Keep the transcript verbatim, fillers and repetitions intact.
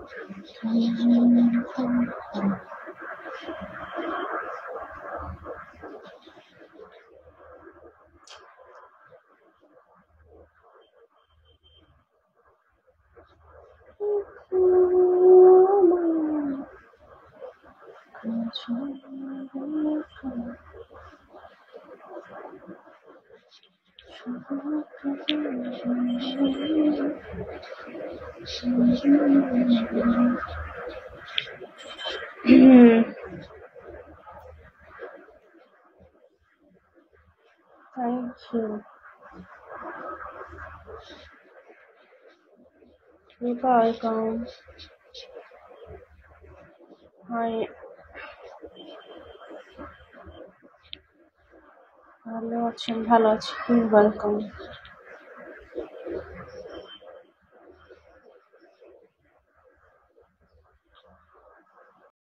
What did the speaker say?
Thank you. You're welcome. Hi. ভালো আছেন? ভালো আছি। You're welcome.